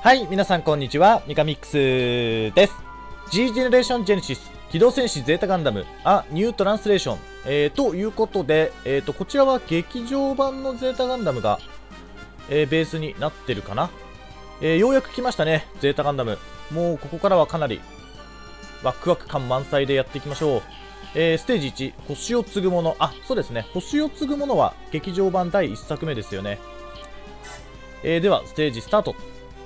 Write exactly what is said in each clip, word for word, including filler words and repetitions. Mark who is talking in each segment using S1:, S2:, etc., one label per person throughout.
S1: はい、皆さんこんにちは、ミカミックスです。G ジェネレーションジェネシス機動戦士ゼータガンダムアニュートランスレーション、えー、ということで、えー、とこちらは劇場版のゼータガンダムが、えー、ベースになってるかな、えー、ようやく来ましたね、ゼータガンダム。もうここからはかなりワクワク感満載でやっていきましょう。えー、ステージいち、星を継ぐもの。あ、そうですね、星を継ぐものは劇場版だいいっさくめですよね。えー、ではステージスタート。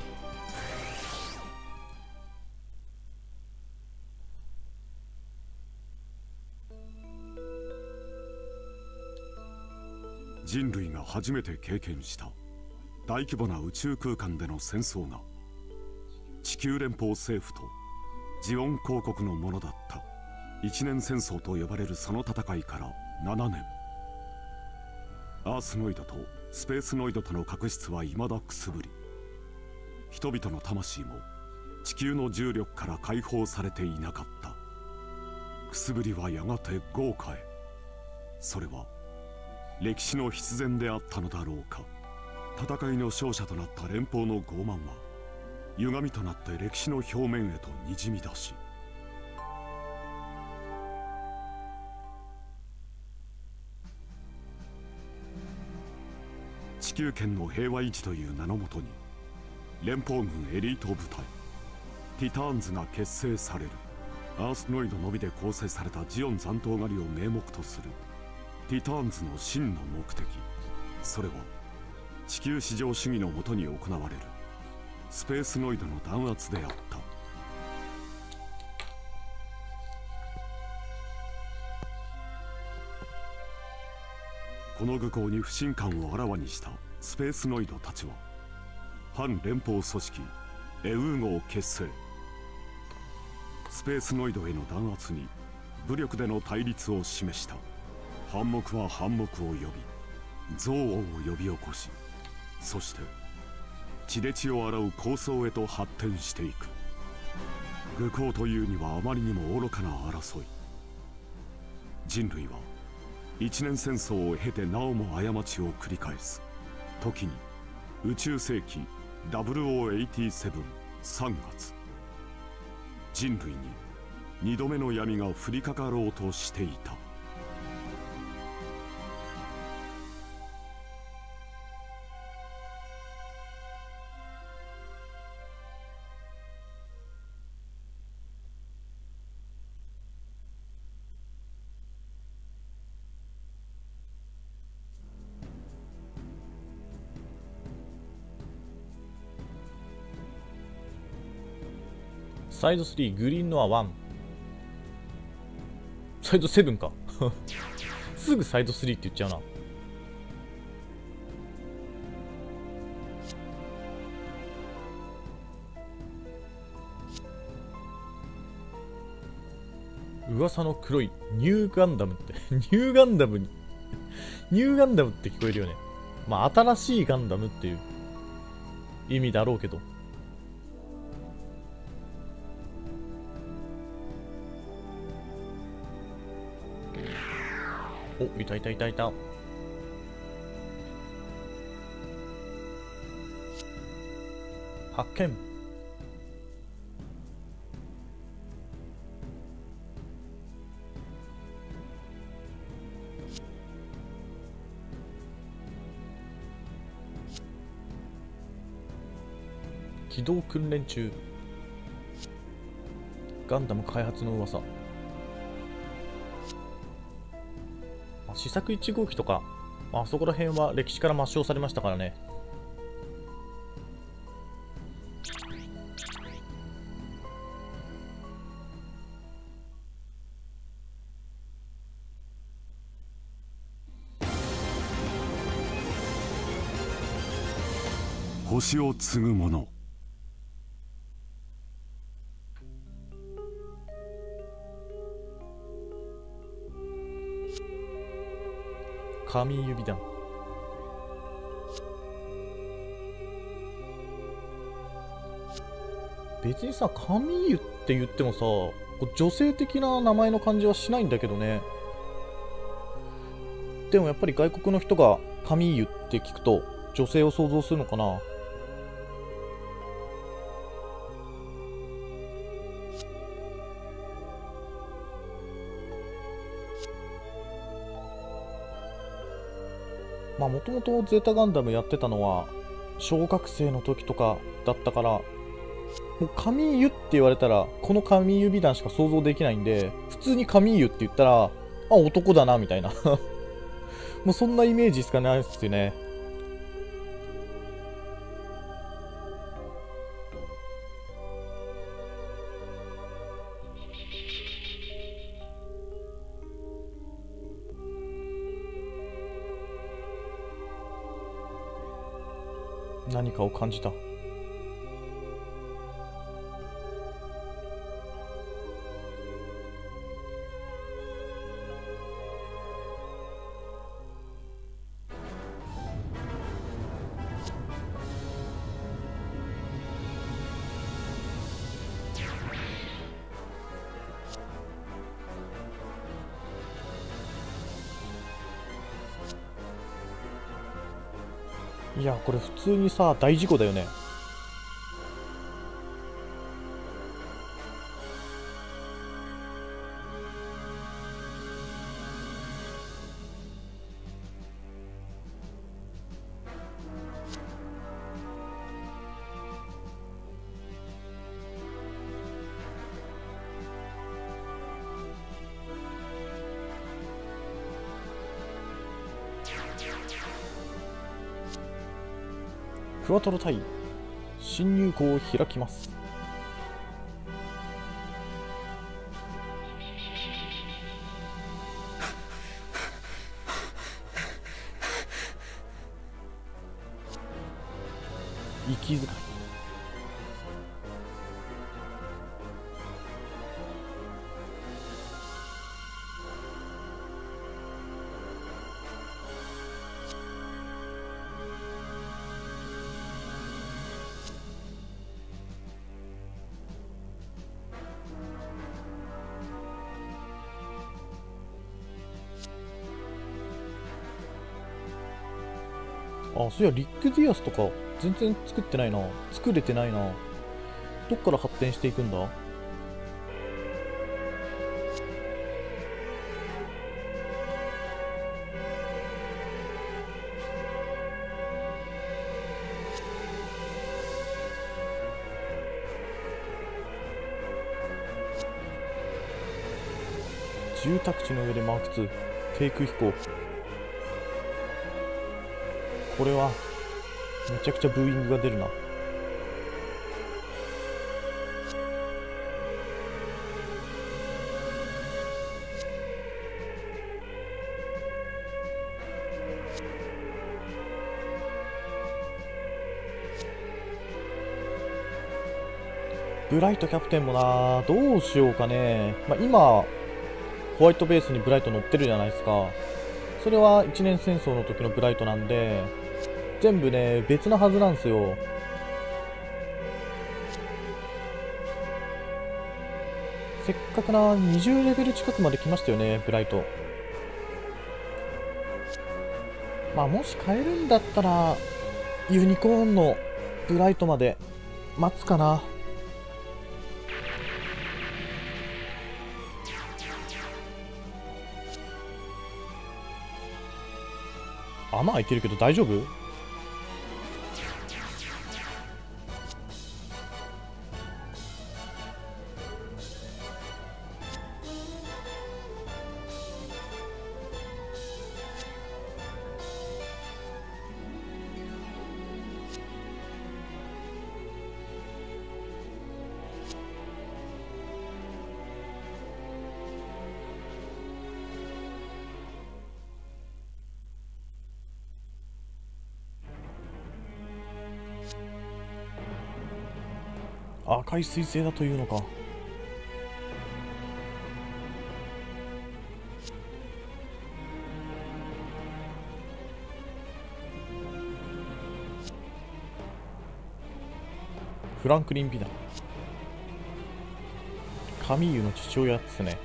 S2: 人類が初めて経験した大規模な宇宙空間での戦争が地球連邦政府とジオン公国のものだった一年戦争と呼ばれるその戦いからななねん。アースノイドとスペースノイドとの確執は未だくすぶり、人々の魂も地球の重力から解放されていなかった。くすぶりはやがて豪華へ。それは歴史の必然であったのだろうか。戦いの勝者となった連邦の傲慢は歪みとなって歴史の表面へとにじみ出し、地球圏の平和維持という名のもとに連邦軍エリート部隊ティターンズが結成される。アースノイドのみで構成されたジオン残党狩りを名目とするティターンズの真の目的、それは地球至上主義のもとに行われるスペースノイドの弾圧であった。この愚行に不信感をあらわにしたスペースノイドたちは反連邦組織エウーゴを結成。スペースノイドへの弾圧に武力での対立を示した。反目は反目を呼び、憎悪を呼び起こし、そして血で血を洗う抗争へと発展していく。愚行というにはあまりにも愚かな争い。人類は一年戦争を経てなおも過ちを繰り返す。時に宇宙世紀ダブルオーはちじゅうなな さんがつ、人類に二度目の闇が降りかかろうとしていた。
S1: サイドスリーグリーンノアワン、サイドセブンかすぐサイドスリーって言っちゃうな。噂の黒いニューガンダムってニューガンダムにニューガンダムって聞こえるよね。まあ新しいガンダムっていう意味だろうけど、お、いたいたいたいた。発見。機動訓練中。ガンダム開発の噂。試作いち号機とか、あそこら辺は歴史から抹消されましたからね。
S2: 星を継ぐ者。
S1: 紙指弾。別にさ、神湯って言ってもさ、女性的な名前の感じはしないんだけどね。でもやっぱり外国の人が神湯って聞くと女性を想像するのかな。 まあもともとゼータガンダムやってたのは小学生の時とかだったから、もうカミーユって言われたらこのカミーユ美団しか想像できないんで、普通にカミーユって言ったらあ男だなみたいなもうそんなイメージしかないですよね。何かを感じた。いやこれ普通にさ大事故だよね。クワトロ隊侵入口を開きます。息遣い。あ、そういやリック・ディアスとか全然作ってないな。作れてないな。どっから発展していくんだ。住宅地の上でマークツー低空飛行。これはめちゃくちゃブーイングが出るな。ブライトキャプテンもな、どうしようかね。まあ、今ホワイトベースにブライト乗ってるじゃないですか。それは一年戦争の時のブライトなんで全部ね別なはずなんですよ。せっかくなにじゅうレベル近くまで来ましたよねブライト。まあもし変えるんだったらユニコーンのブライトまで待つかな。穴開いてるけど大丈夫？赤い彗星だというのか。フランクリン・ビダン、カミーユの父親ですね。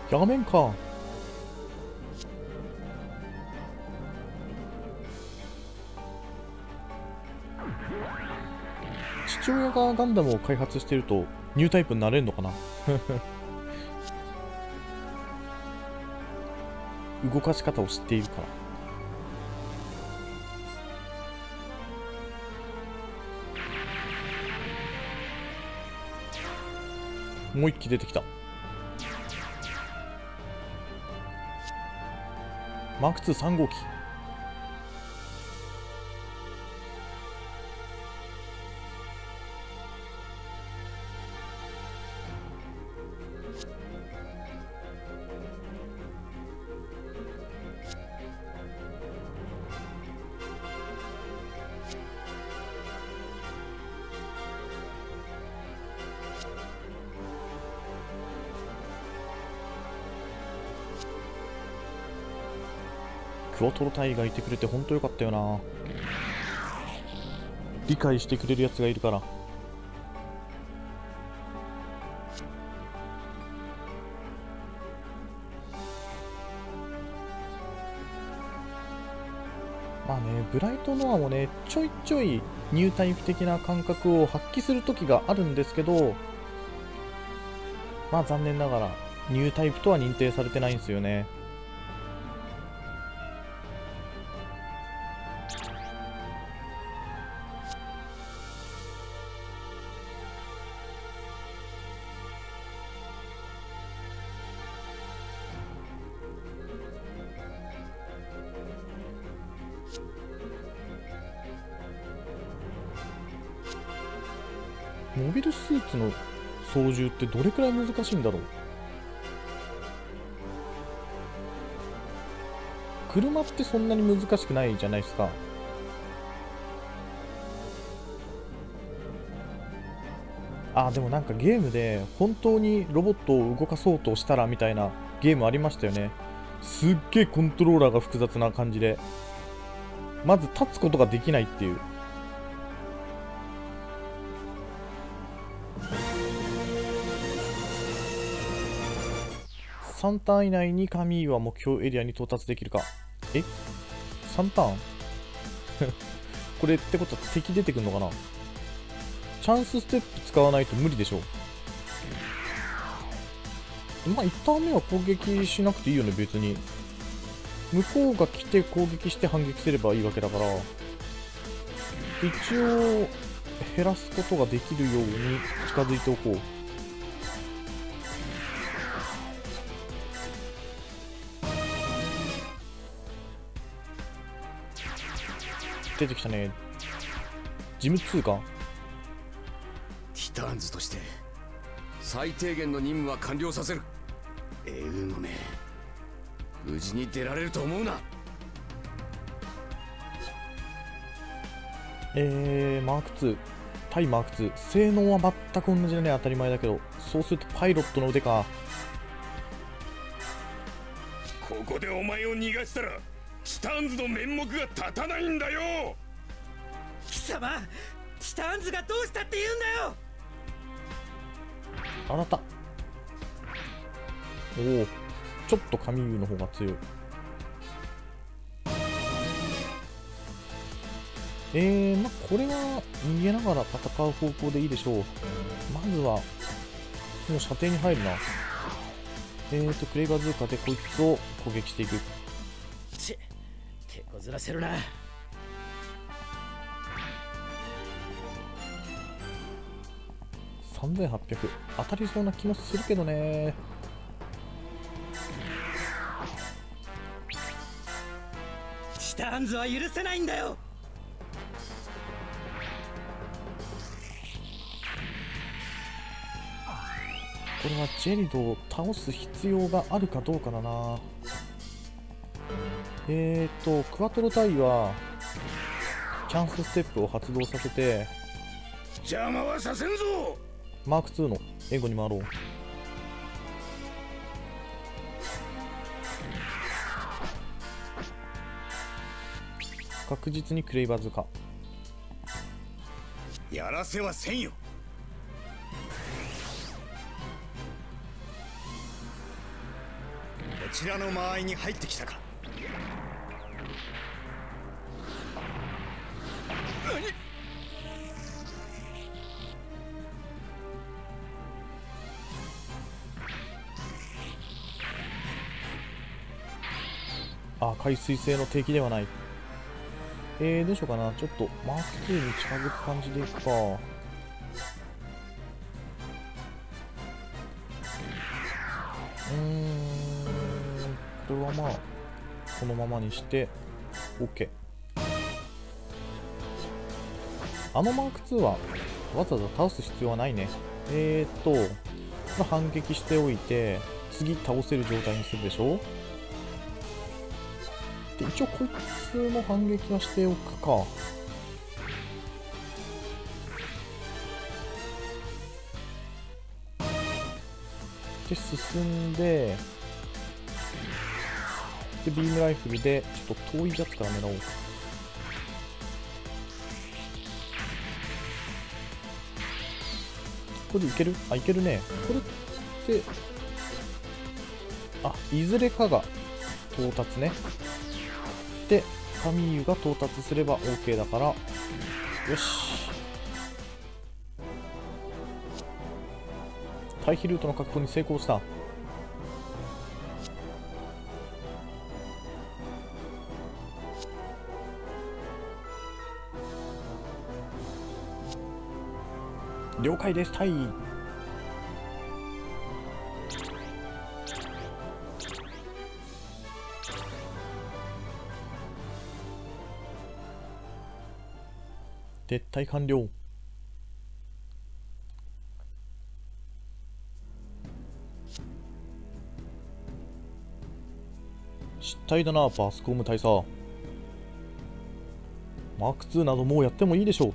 S1: やめんか。父親がガンダムを開発してるとニュータイプになれるのかな。動かし方を知っているから。もう一機出てきた。マークツーさん号機。クワトロ隊がいてくれて本当よかったよな。理解してくれるやつがいるから。まあね、ブライトノアもね、ちょいちょいニュータイプ的な感覚を発揮する時があるんですけど、まあ残念ながらニュータイプとは認定されてないんですよね。モビルスーツの操縦ってどれくらい難しいんだろう。車ってそんなに難しくないじゃないですか。あ、でもなんかゲームで本当にロボットを動かそうとしたらみたいなゲームありましたよね。すっげえコントローラーが複雑な感じで、まず立つことができないっていう。さんターン以内にカミーは目標エリアに到達できるか。え ?さん ターンこれってことは敵出てくるのかな。チャンスステップ使わないと無理でしょう。まあいちターン目は攻撃しなくていいよね別に。向こうが来て攻撃して反撃すればいいわけだから、一応減らすことができるように近づいておこう。出てきたね。ジムツーか。
S3: ティターンズとして最低限の任務は完了させる。エウーの目、無事に出られると思うな。
S1: えー、マークツー、対マークツー、性能は全く同じだね。当たり前だけど、そうするとパイロットの腕か。
S4: ここでお前を逃がしたらティターンズの面目が立たないんだよ。
S5: 貴様、ティターンズがどうしたって言うんだよ。
S1: あなた。おお、ちょっとカミーユの方が強い。えー、まあこれは逃げながら戦う方向でいいでしょう。まずはもう射程に入るな。えーとクレイバーズーカでこいつを攻撃していく。
S5: ち手こずらせるな。
S1: さんぜんはっぴゃく当たりそうな気もするけどね。
S5: ティターンズは許せないんだよ。
S1: これはジェリドを倒す必要があるかどうかだな。えーとクワトロ隊はチャンスステップを発動させて
S4: 邪魔はさせんぞ。
S1: マークツーの援護に回ろう。確実にクレイバーズか。
S4: やらせはせんよ。
S5: ちらの間合いに入ってきたか。
S1: あ、海水性の敵ではない。えー、どうしようかな。ちょっとマークツーに近づく感じでいくか。うーん、これはまあこのままにして OK。 あのマークツーはわざわざ倒す必要はないね。えーっとまあ反撃しておいて次倒せる状態にするでしょ。で一応こいつも反撃はしておくか。で進んで、でビームライフルでちょっと遠いやつから狙おう。ここでいける？あ、いけるね。これってあ、いずれかが到達ね。でカミーユが到達すれば OK だから、よし。退避ルートの確保に成功した。了解です。退位。撤退完了。失態だな、バスコム大佐。マークツーなどもうやってもいいでしょうって。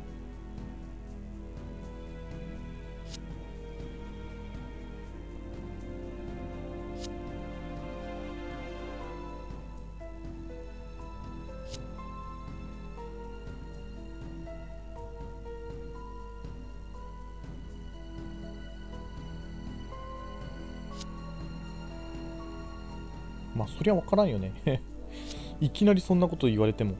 S1: まあそりゃ分からんよねいきなりそんなこと言われても。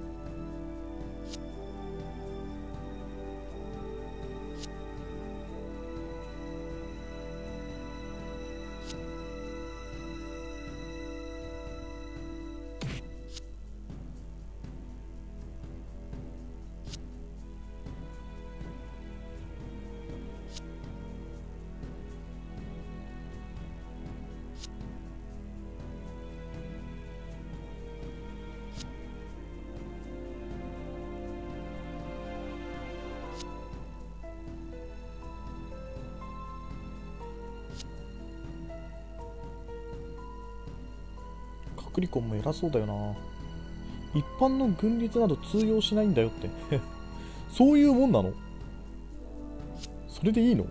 S1: クリコンも偉そうだよな。一般の軍律など通用しないんだよってそういうもんなの？それでいいの？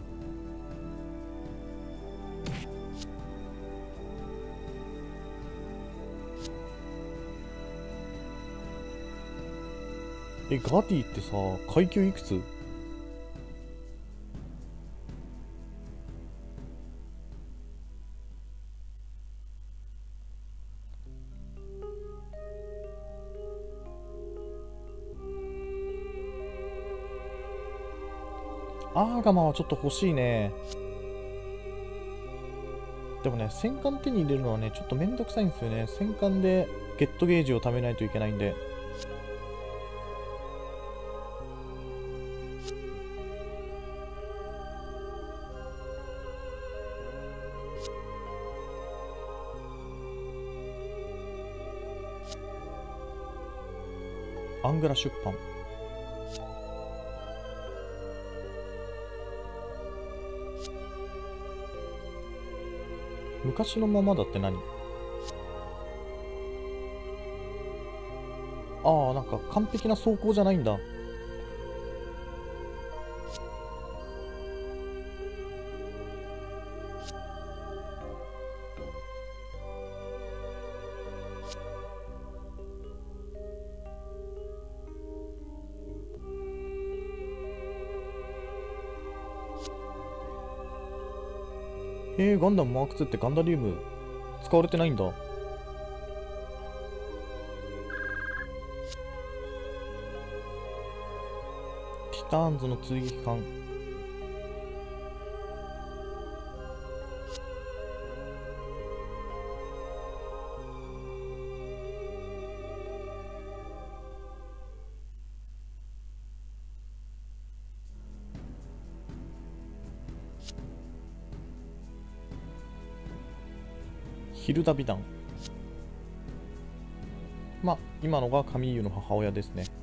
S1: え、ガディってさ、階級いくつ？アーガマはちょっと欲しいね。でもね、戦艦手に入れるのはね、ちょっとめんどくさいんですよね。戦艦でゲットゲージを貯めないといけないんで。アングラ出版。昔のままだって何？ああ、なんか完璧な走行じゃないんだ。えー、ガンダムマークツーってガンダリウム使われてないんだ。ティターンズの追撃艦。ヒルダ美談。まあ今のがカミーユの母親ですね。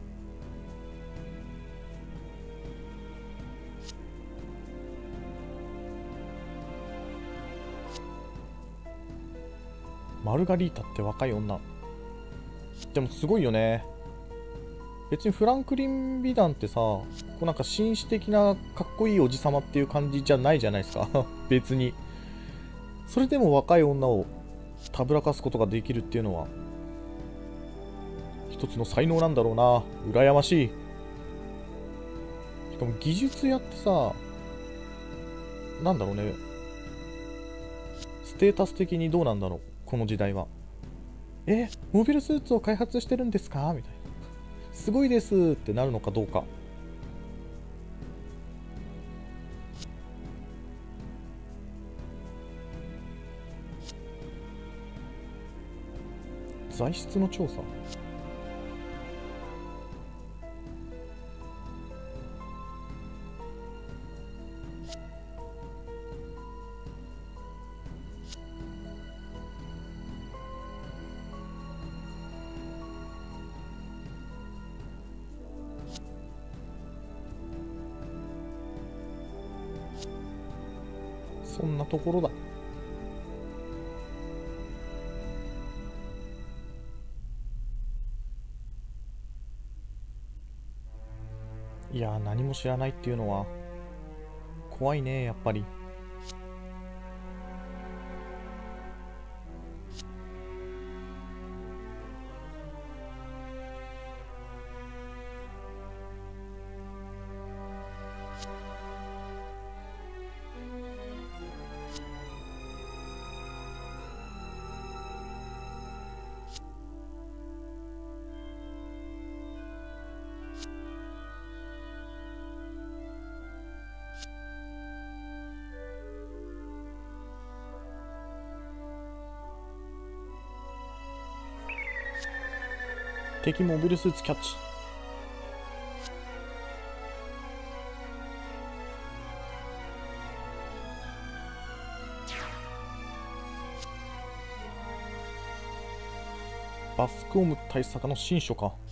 S1: マルガリータって若い女。でもすごいよね。別にフランクリン美談ってさ、こうなんか紳士的なかっこいいおじさまっていう感じじゃないじゃないですか別に。それでも若い女をたぶらかすことができるっていうのは一つの才能なんだろうな。羨ましい。しかも技術屋ってさ、なんだろうね、ステータス的にどうなんだろう、この時代は。え、モビルスーツを開発してるんですかみたいな。すごいですってなるのかどうか。材質の調査。そんなところだ。いやー、何も知らないっていうのは怖いね、やっぱり。敵モビルスーツキャッチ。バスクオム大佐の新書か。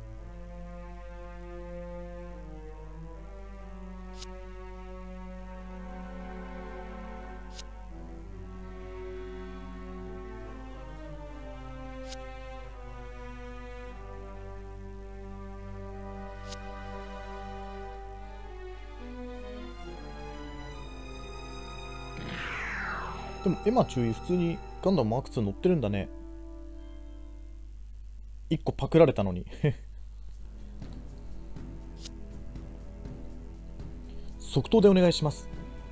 S1: でもエマ注意、普通にガンダムマークツー乗ってるんだね。いっこパクられたのに即答でお願いします。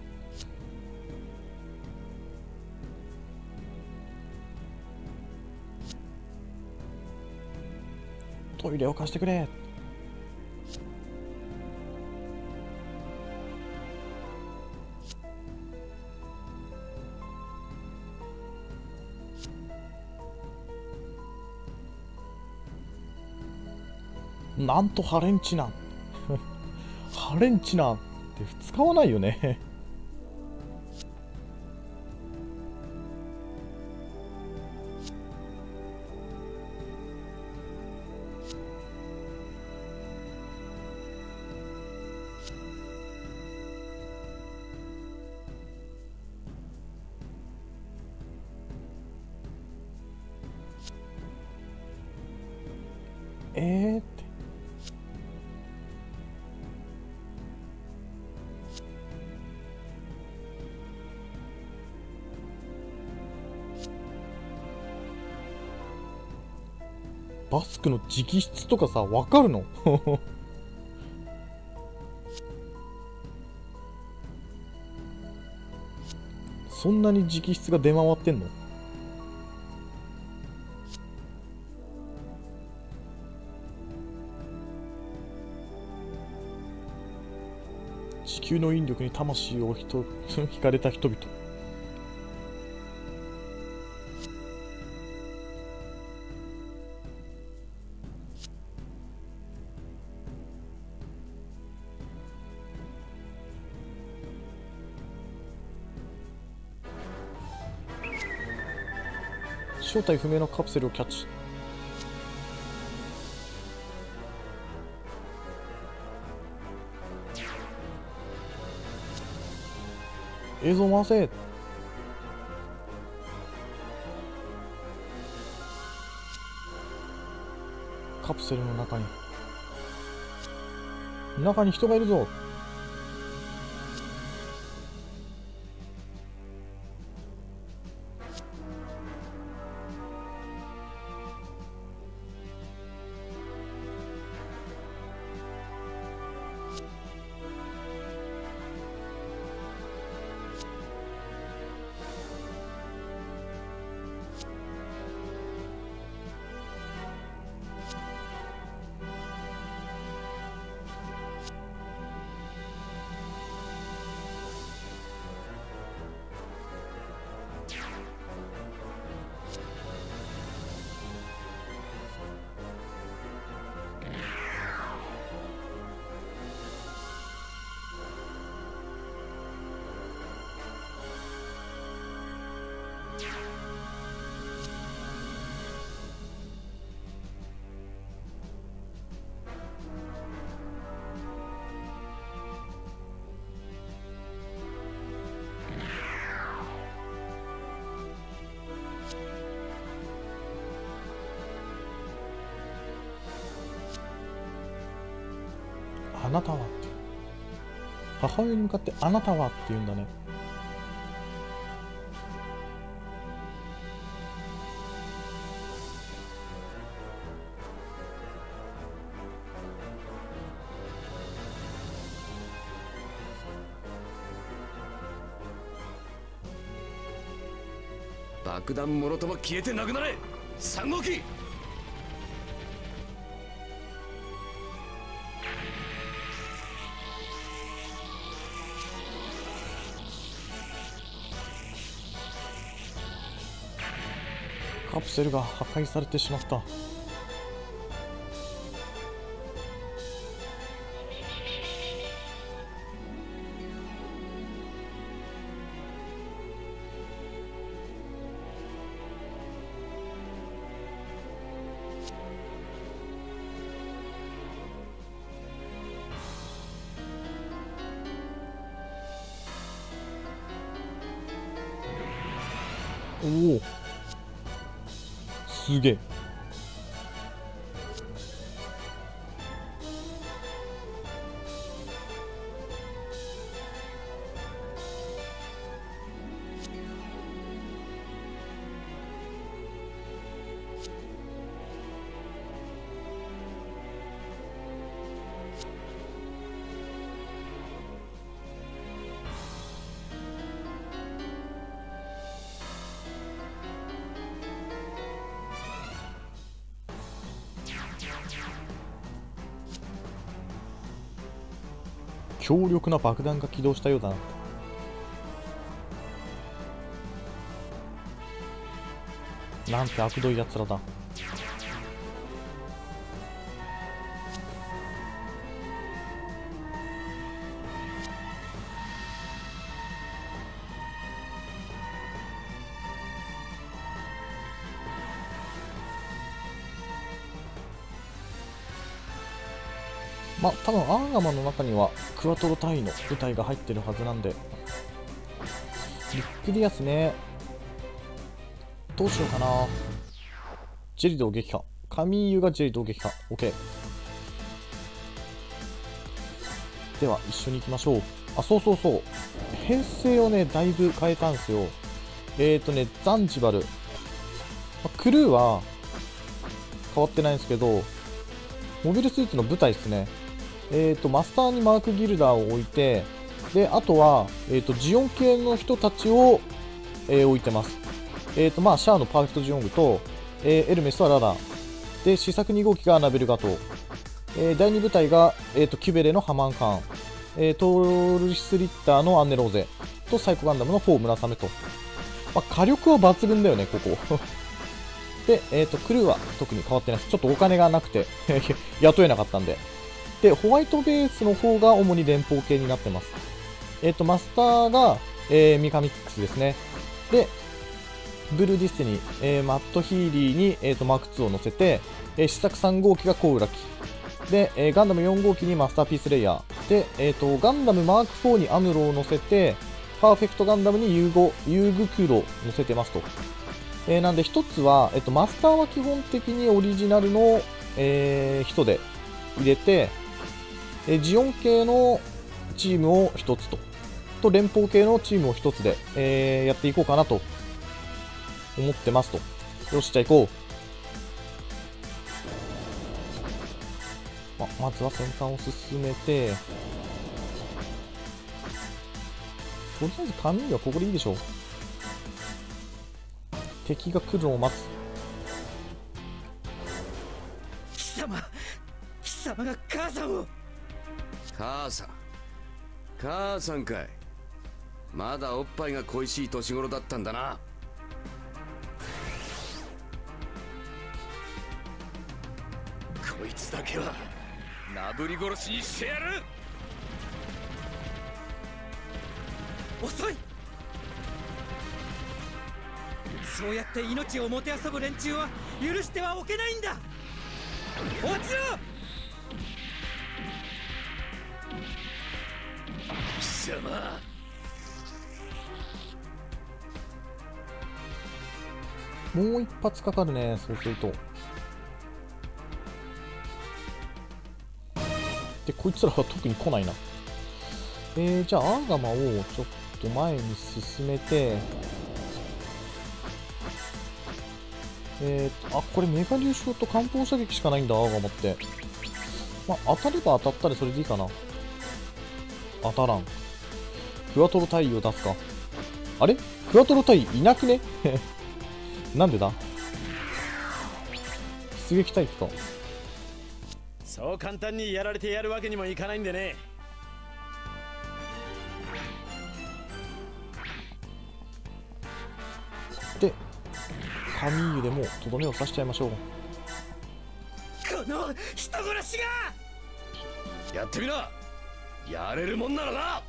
S1: トイレを貸してくれ。なんとハレンチなんハレンチなんって使わないよねえーって。バスクの直筆とかさ、わかるのそんなに直筆が出回ってんの？ 球の引力に魂をひと惹かれた人々。正体不明のカプセルをキャッチ。映像回せ。カプセルの中に中に人がいるぞ。あなたはって母親に向かってあなたはって言うんだね。
S3: 爆弾もろとも消えてなくなれ三号機。
S1: カプセルが破壊されてしまった。おお、すげえ。強力な爆弾が起動したようだな。なんて悪どいやつらだ。まあ多分アーガマの中にはクワトロ隊の部隊が入ってるはずなんで。リックディアスね、どうしようかな。ジェリドを撃破。カミーユがジェリドを撃破。 OK では一緒に行きましょう。あ、そうそうそう、編成をねだいぶ変えたんですよ。えーとねザンジバル、まあ、クルーは変わってないんですけど、モビルスーツの部隊ですね。えーと、マスターにマークギルダーを置いて、で、あとは、えーと、ジオン系の人たちを、えー、置いてます。えーと、まあ、シャアのパーフェクトジオングと、えー、エルメスはララ。で、試作に号機がアナベルガトー。えー、だいに部隊が、えーと、キュベレのハマンカーン。 えー、トールシスリッターのアンネローゼとサイコガンダムのフォー村雨と、まあ、火力は抜群だよね、ここ。で、えーと、クルーは特に変わってないです。ちょっとお金がなくて雇えなかったんで。で、ホワイトベースの方が主に連邦系になってます。えっ、ー、と、マスターが、えー、ミカミックスですね。で、ブルーディスティニー、えー、マットヒーリーに、えー、とマークツーを乗せて、えー、試作さん号機がコウラキ。で、えー、ガンダムよん号機にマスターピースレイヤー。で、えー、とガンダムマークフォーにアムロを乗せて、パーフェクトガンダムにユーゴ、ユーグクロを乗せてますと。えー、なんで一つは、えー、とマスターは基本的にオリジナルの、えー、人で入れて、えー、ジオン系のチームを一つと、と連邦系のチームを一つで、えー、やっていこうかなと思ってますと。よし、じゃあ行こう。ま、まずは先端を進めて、とりあえずカミーはここでいいでしょう。敵が来るのを待つ。
S5: 貴様貴様が母さんを。
S3: 母さん母さんかい。まだおっぱいが恋しい年頃だったんだな。
S4: こいつだけはなぶり殺しにしてやる。
S5: 遅い。そうやって命をもてあそぶ連中は許してはおけないんだ。落ちろ。
S4: 貴様、
S1: もう一発かかるね、そうすると。で、こいつらは特に来ないな。えー、じゃあ、アーガマをちょっと前に進めて、えーと、あ、これメガ粒子と艦砲射撃しかないんだ、アーガマって。まあ、当たれば当たったでそれでいいかな。当たらん。クワトロ隊員を出すか。あれクワトロ隊員いなくねなんでだ。出撃タイプか。
S6: そう簡単にやられてやるわけにもいかないんでね。
S1: で、カミーユでもとどめを刺しちゃいましょう。
S5: この人殺しが。
S3: やってみな。やれるもんならな。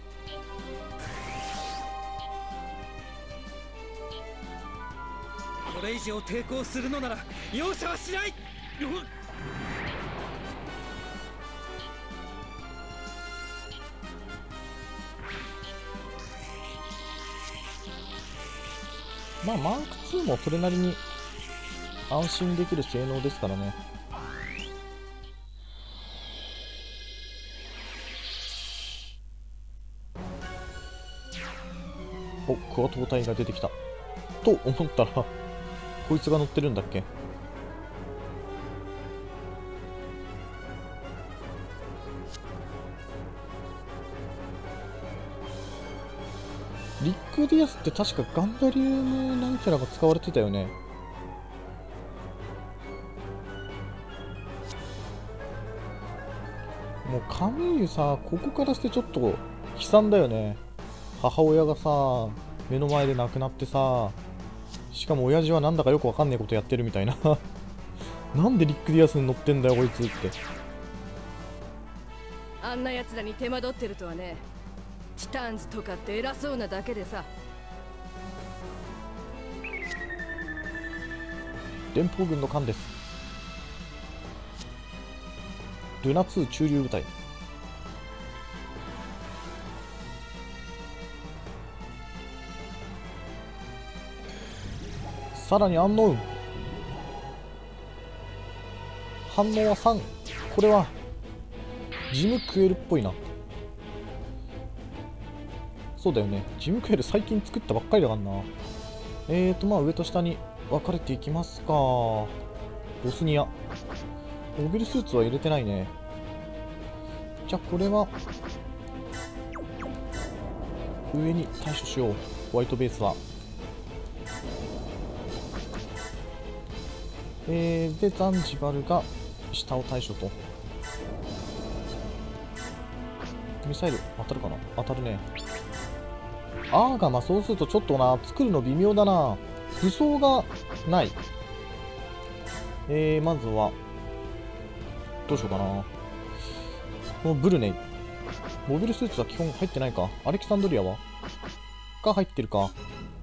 S5: これ以上抵抗するのなら容赦はしない。
S1: まあ、マークツーもそれなりに安心できる性能ですからね。お、クワトロ隊が出てきたと思ったらこいつが乗ってるんだっけ。リック・ディアスって確かガンバリウムなんちゃらが使われてたよね。もうカミーユさ、ここからしてちょっと悲惨だよね。母親がさ、目の前で亡くなってさ、しかも親父はなんだかよくわかんないことやってるみたいななんでリック・ディアスに乗ってんだよこいつって。
S7: あんな奴らに手間取ってるとはね。チターンズとかって偉そうなだけでさ。
S1: 連邦軍の艦です。ルナツー駐留部隊。さらにアンノウン。反応はさん。これはジムクエルっぽいな。そうだよね、ジムクエル最近作ったばっかりだからな。えーとまあ上と下に分かれていきますか。ボスニア。モビルスーツは入れてないね。じゃあこれは上に対処しよう。ホワイトベースは。えー、でザンジバルが下を対処と。 ミサイル当たるかな。当たるね。アーガマ、そうするとちょっとな、作るの微妙だな。武装がない。えー、まずはどうしようかな。このブルネイ、モビルスーツは基本入ってないか。アレキサンドリアはが入ってるか。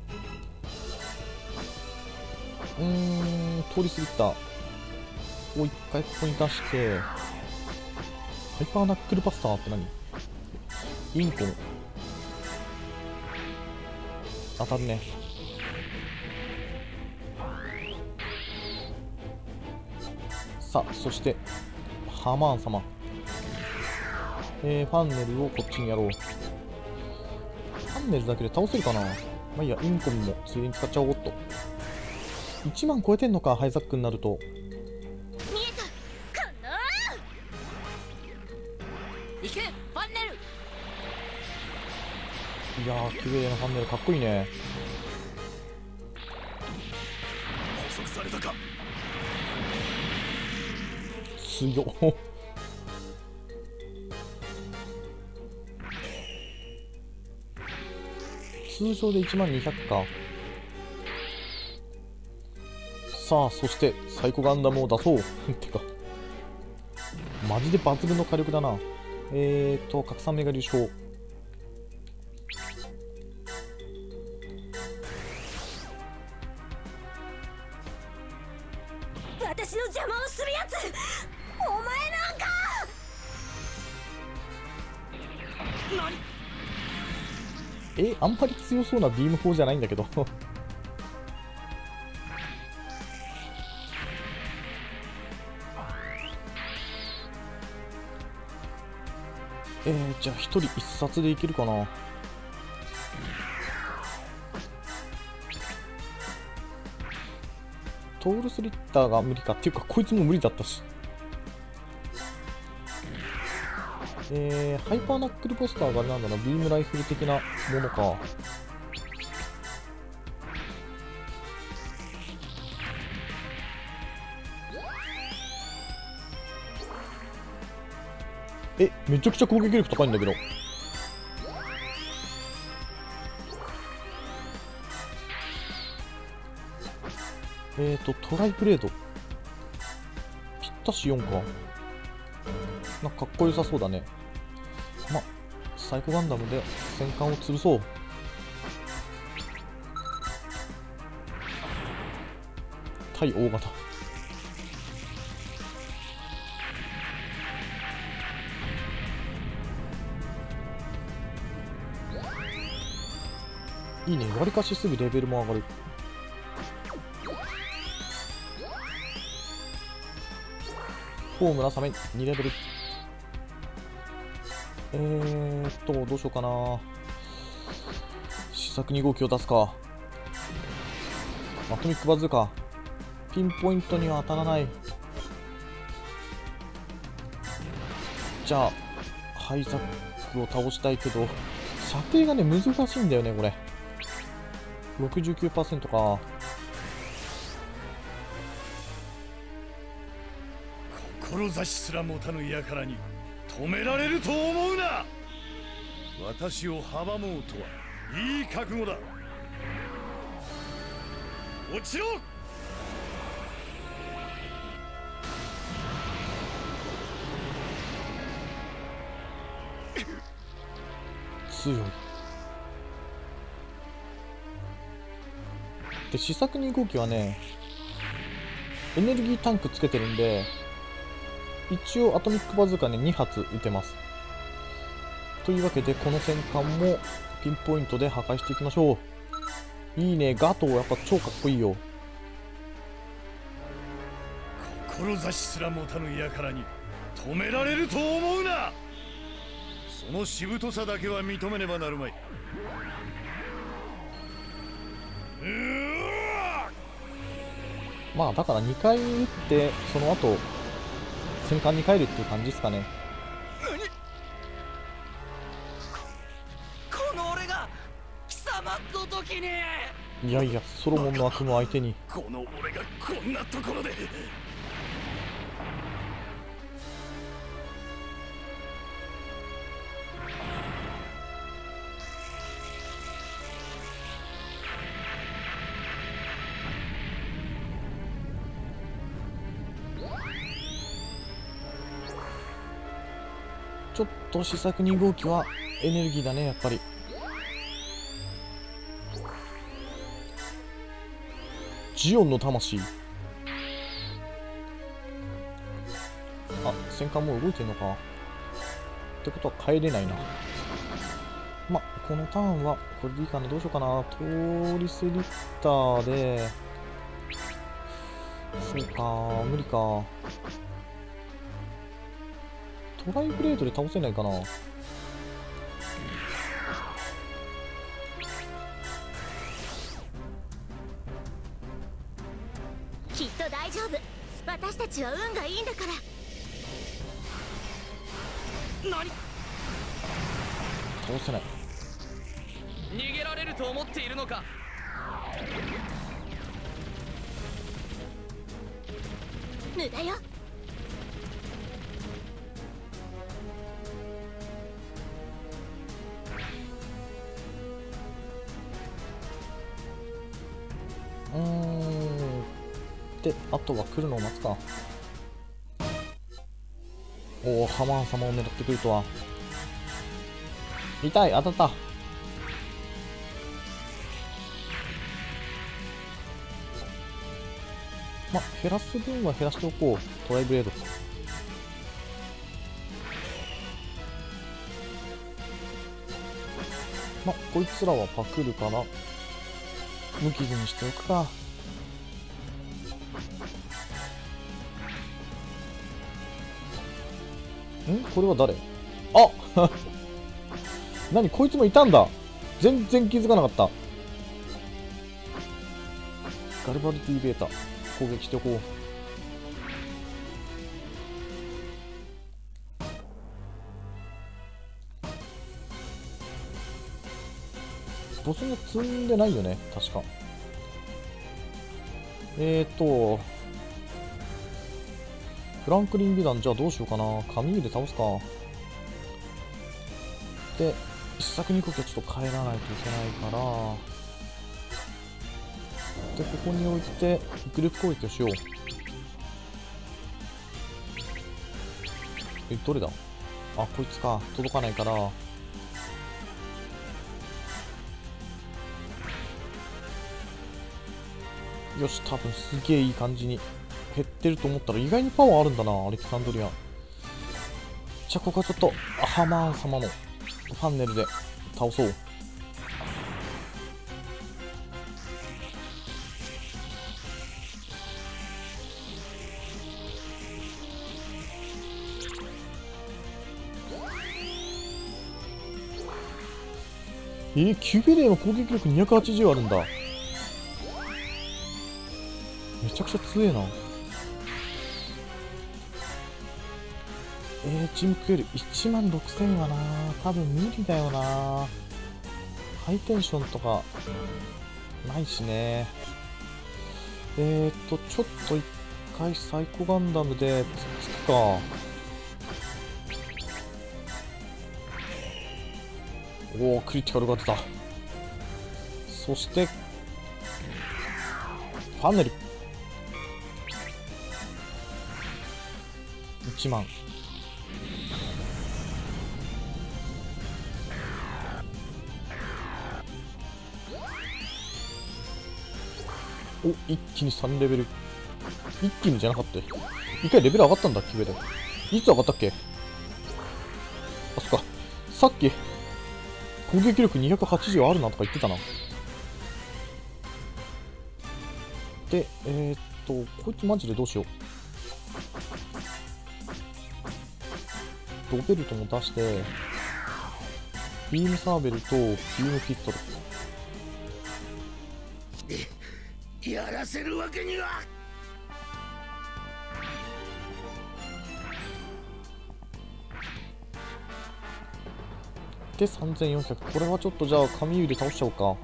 S1: うーん、通り過ぎたを一回ここに出して、ハイパーナックルバスターって何？インコン当たるね。さあ、そしてハマーン様、えー、ファンネルをこっちにやろう。ファンネルだけで倒せるかな。まあいいや、インコンもついでに使っちゃおうっと。いちまん超えてんのか、ハイザックになると。
S8: 見えたかな。行けファンネル。
S1: いやー、綺麗なファンネルかっこいいね。
S4: 捕捉されたか。
S1: 強っ通常でいちまんにひゃくか。さあ、そしてサイコガンダムを出そうてかマジで抜群の火力だな。えーと拡散メガ粒子、
S8: 私の邪魔をするやつ、お前なんか。
S1: えあんまり強そうなビーム砲じゃないんだけどえー、じゃあ一人一冊でいけるかな。トールスリッターが無理かっていうか、こいつも無理だったし。えー、ハイパーナックルポスターがあれなんだな、ビームライフル的なものか。え、めちゃくちゃ攻撃力高いんだけど。えーと、トライブレード。ぴったしよんか。なんかかっこよさそうだね。ま、サイコガンダムで戦艦を潰そう。対大型。いいね、わりかしすぐレベルも上がる。フォームラサメにレベル。えーっと、どうしようかな。試作に号機を出すか。アトミックバズーカ。ピンポイントには当たらない。じゃあ、ハイザックを倒したいけど、射程がね、難しいんだよね、これ。ろくじゅうきゅうパーセント か。
S4: 志すら持たぬ輩に止められると思うな。私を阻もうとはいい覚悟だ。落ちろ。
S1: 強い。で、試作に号機はね、エネルギータンクつけてるんで、一応アトミックバズーカねに発撃てます。というわけでこの戦艦もピンポイントで破壊していきましょう。いいね、ガトーやっぱ超かっこいいよ。
S4: 志すら持たぬ輩に止められると思うな。そのしぶとさだけは認めねばなるまい。
S1: まあだからにかい撃ってその後戦艦に帰るっていう感じですかね。
S5: この俺が貴様ごときに。
S1: いやいや、ソロモンの悪夢相手に。
S4: この俺がこんなところで。
S1: ちょっと試作に号機はエネルギーだね、やっぱり。ジオンの魂。あ、戦艦もう動いてんのか。ってことは帰れないな。ま、このターンはこれでいいかな。どうしようかな。通りスリッターで、そうか、無理か。トライブレードで倒せないかな。
S8: きっと大丈夫。私たちは運がいいんだから。
S5: 何？
S1: 倒せない。
S5: 逃げられると思っているのか。
S8: 無駄よ。
S1: うーん。で、あとは来るのを待つか。おお、ハマーン様を狙ってくるとは。痛い、当たった。ま、減らす分は減らしておこう。トライブレード。ま、こいつらはパクるから無傷にしておくか。ん？これは誰？あ何、こいつもいたんだ。全然気づかなかった。ガルバルティベータ攻撃しておこう。ボスも積んでないよね、確か。えーとフランクリン美談、じゃあどうしようかな。紙で倒すか。で、一作二国はちょっと帰らないといけないから、で、ここに置いてグループ攻撃をしよう。え、どれだ？あ、こいつか。届かないから。よし、多分すげえいい感じに減ってると思ったら意外にパワーあるんだな、アレキサンドリアン。じゃあここはちょっとハマーン様のパネルで倒そう。えー、キュベレーの攻撃力にひゃくはちじゅうあるんだ。めちゃくちゃ強えな。えー、チームクエルいちまんろくせんはな、多分無理だよな。ハイテンションとかないしね。えーっとちょっと一回サイコガンダムでつっつくか。おお、クリティカルが出た。そしてファネルいちまん。お、一気にさんレベル。一気にじゃなかったよ。一回レベル上がったんだっけ、上で。いつ上がったっけ。あ、そっか。さっき攻撃力にひゃくはちじゅうあるなとか言ってたな。で、えー、っと、こいつマジでどうしよう。ドベルトも出して、ビームサーベルとビームピストル。
S4: やらせるわけには。
S1: で、さんぜんよんひゃく。これはちょっとじゃあ紙指で倒しちゃおうか。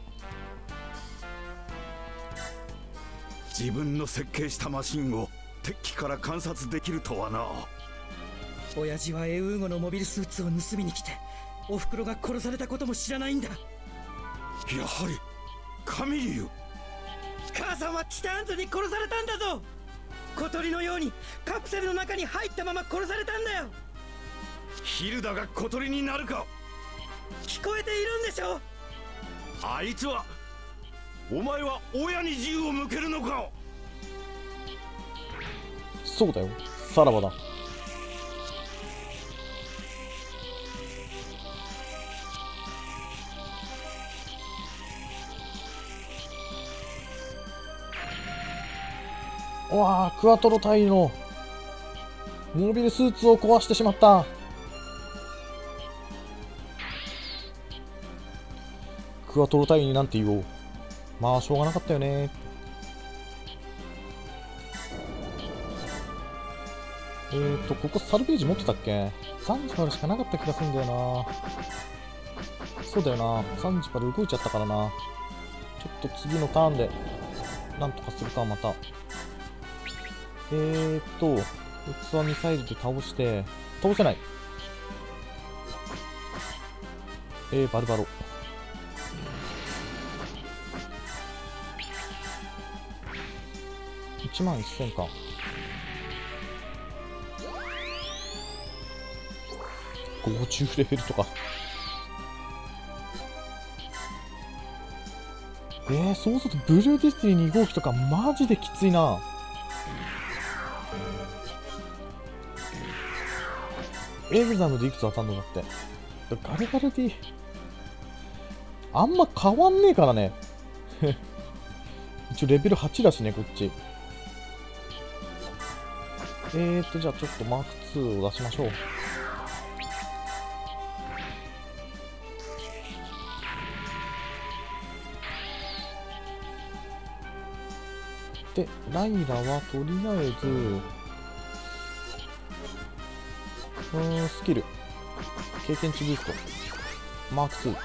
S4: 自分の設計したマシンを敵機から観察できるとはな。
S5: 親父はエウーゴのモビルスーツを盗みに来て、おふくろが殺されたことも知らないんだ。
S4: やはりカミリユ。
S5: 母さんはティターンズに殺されたんだぞ。小鳥のようにカプセルの中に入ったまま殺されたんだよ。
S4: ヒルダが小鳥になるか。
S5: 聞こえているんでしょ。
S4: あいつは、お前は親に銃を向けるのか。
S1: そうだよ、さらばだ。うわあ、クワトロ隊のモビルスーツを壊してしまった。クワトロ隊になんて言おう。まあしょうがなかったよね。えーとここサルベージ持ってたっけ。ザンジバルしかなかった気がするんだよな。そうだよな、ザンジバル動いちゃったからな。ちょっと次のターンでなんとかするか。またえーと器ミサイルで倒して、倒せない。えー、バルバロいちまんせんか。ごじゅうレベルとか。えー、そうするとブルーディスティニーに号機とかマジできついな。エグザムでいくつ当たんのだって。ガルバルディあんま変わんねえからね。一応レベルはちだしね、こっち。えーとじゃあちょっとマークツーを出しましょう。でライラはとりあえずうーんスキル経験値ブーストマークツー。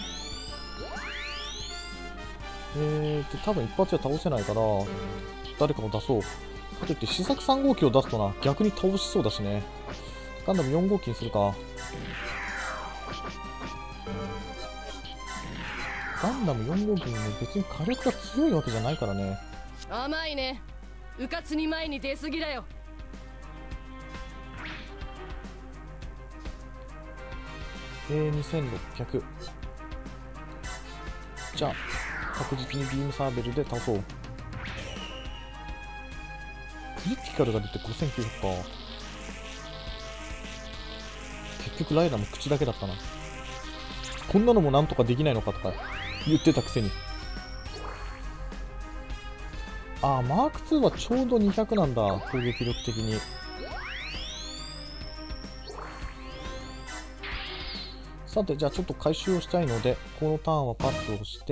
S1: えーと多分一発じゃ倒せないから誰かを出そう。かといって試作さん号機を出すとな、逆に倒しそうだしね。ガンダムよん号機にするか。ガンダムよん号機もね、別に火力が強いわけじゃないからね。
S7: 甘いね。うかつに前に出すぎだよ。
S1: えー、にせんろっぴゃく。じゃあ確実にビームサーベルで倒そう。クリティカルが出てごせんきゅうひゃくか。結局ライラも口だけだったな。こんなのもなんとかできないのかとか言ってたくせに。ああ、マークツーはちょうどにひゃくなんだ、攻撃力的に。さて、じゃあちょっと回収をしたいので、このターンはパスをして、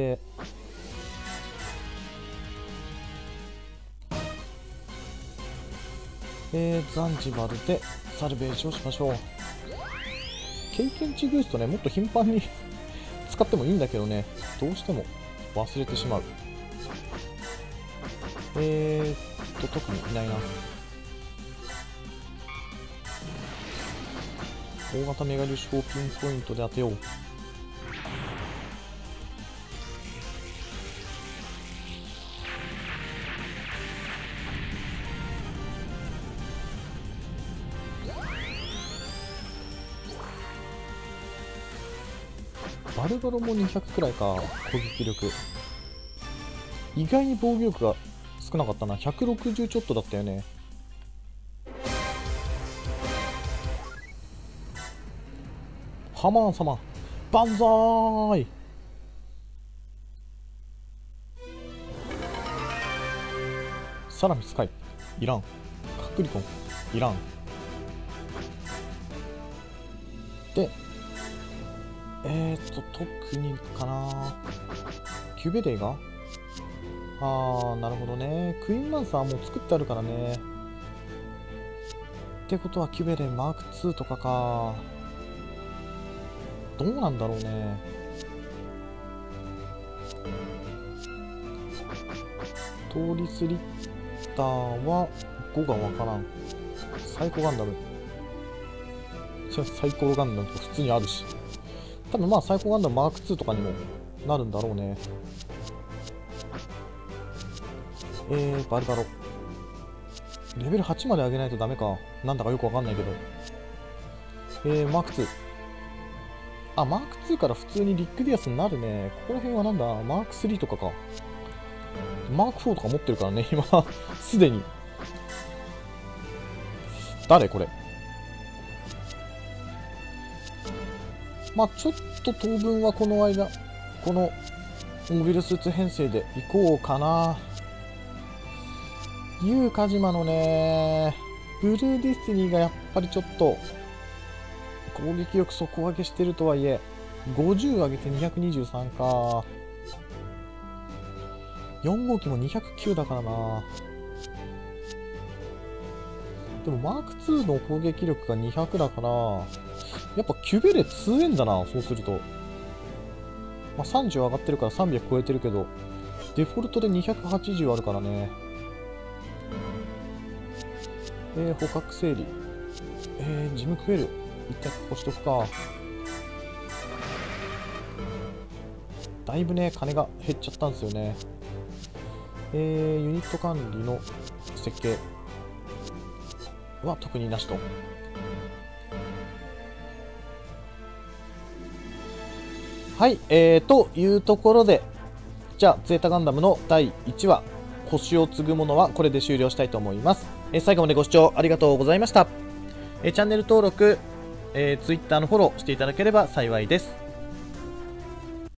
S1: えー、ザンジバルでサルベージをしましょう。経験値ブーストね、もっと頻繁に使ってもいいんだけどね、どうしても忘れてしまう。えーっと、特にいないな。大型メガ粒子をピンポイントで当てよう。バルバロもにひゃくくらいか、攻撃力。意外に防御力が少なかったな。ひゃくろくじゅうちょっとだったよね。ハマーン様万歳。サラミスカイいらん。カクリコンいらん。でえーっと特にかな、キュベレイが、あーなるほどね。クイーンマンサーもう作ってあるからね。ってことはキュベレイマークツーとかか。どうなんだろうね。トーリスリッターはごがわからん。サイコガンダム、サイコロガンダムとか普通にあるし、多分まあサイコガンダムマークツーとかにもなるんだろうね。えー、バルバロレベルはちまで上げないとダメか。なんだかよくわかんないけど。 えー、マークツー。あ、マークツーから普通にリックディアスになるね。ここら辺はなんだ、マークスリーとかか。マークフォーとか持ってるからね、今、すでに。誰これ。まあちょっと当分はこの間、このモビルスーツ編成で行こうかな。ユウカジマのね、ブルーディスティニーがやっぱりちょっと、攻撃力底上げしてるとはいえ、ごじゅう上げてにひゃくにじゅうさんか。よん号機もにひゃくきゅうだからな。でもマークツーの攻撃力がにひゃくだから、やっぱキュベレ強えんだな、そうすると。まあ、さんじゅう上がってるからさんびゃく超えてるけど、デフォルトでにひゃくはちじゅうあるからね。えー、捕獲整理。えー、ジムクエル。一体確保しとくか。だいぶね、金が減っちゃったんですよね。えー、ユニット管理の設計は特になしと。はい、えー、というところで、じゃあ、ゼータガンダムのだいいちわ、星を継ぐものはこれで終了したいと思います。えー、最後までご視聴ありがとうございました。えー、チャンネル登録、えー、Twitter のフォローしていただければ幸いです。